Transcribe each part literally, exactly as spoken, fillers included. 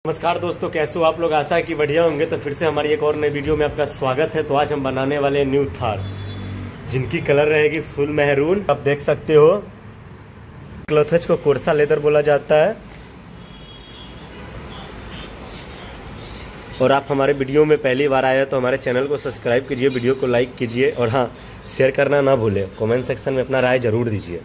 नमस्कार दोस्तों, कैसे हो आप लोग। आशा है कि बढ़िया होंगे। तो फिर से हमारी एक और नई वीडियो में आपका स्वागत है। तो आज हम बनाने वाले न्यू थार, जिनकी कलर रहेगी फुल मैरून। आप देख सकते हो, क्लोथच को कोर्सा लेदर बोला जाता है। और आप हमारे वीडियो में पहली बार आए तो हमारे चैनल को सब्सक्राइब कीजिए, वीडियो को लाइक कीजिए और हाँ, शेयर करना ना भूलें। कमेंट सेक्शन में अपना राय जरूर दीजिए।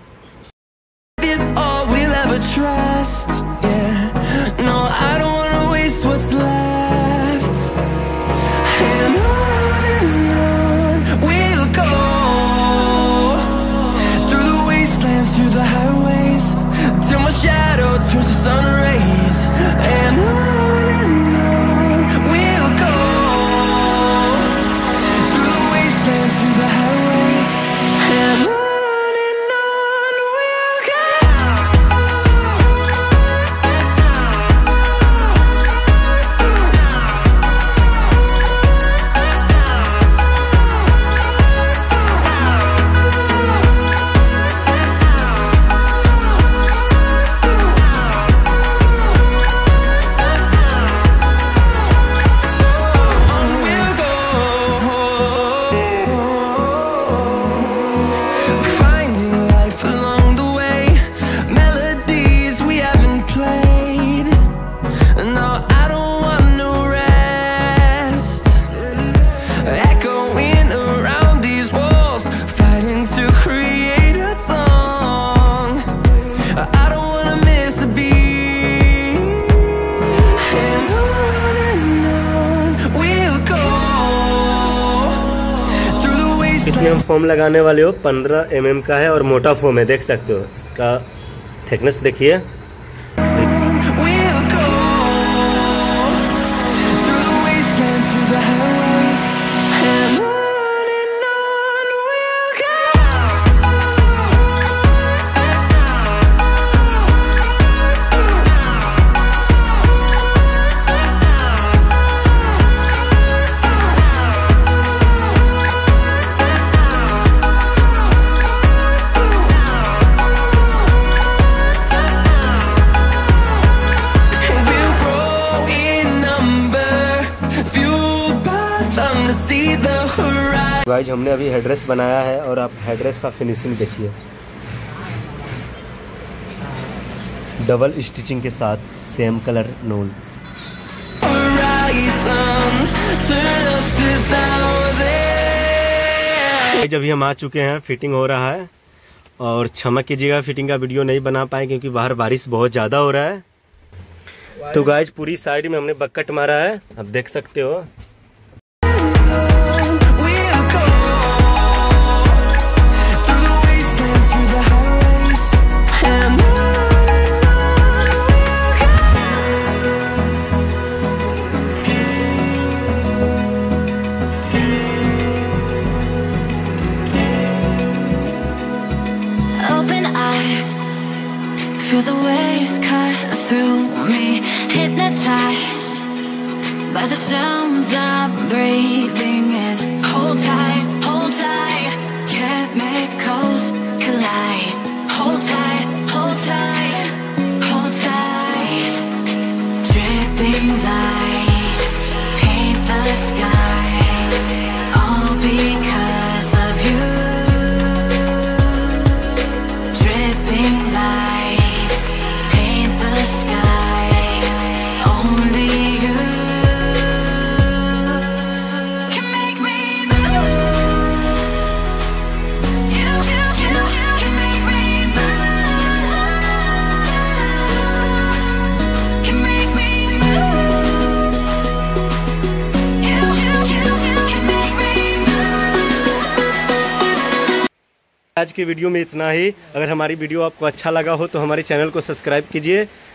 इसमें हम फोम लगाने वाले हो पंद्रह एम एम का है और मोटा फोम है। देख सकते हो, इसका थिकनेस देखिए। गाइज, हमने अभी हेडरेस बनाया है और आप हेडरेस का फिनिशिंग देखिए, डबल स्टिचिंग के साथ सेम कलर नूल। अभी हम आ चुके हैं, फिटिंग हो रहा है और क्षमा कीजिएगा फिटिंग का वीडियो नहीं बना पाए क्योंकि बाहर बारिश बहुत ज़्यादा हो रहा है। तो गाइज, पूरी साइड में हमने बक्कट मारा है, आप देख सकते हो। Feel the waves cut through me, hypnotized by the sounds I'm breathing in. Hold tight, hold tight, chemicals collide. Hold tight, hold tight, hold tight. Dripping lights paint the skies, all because of you. Dripping lights paint the skies, only you can make me move. You, you, you can make me move. Can make me move. You, you, you can make me move. आज की video में इतना ही। अगर हमारी video आपको अच्छा लगा हो तो हमारे चैनल को सब्सक्राइब कीजिए,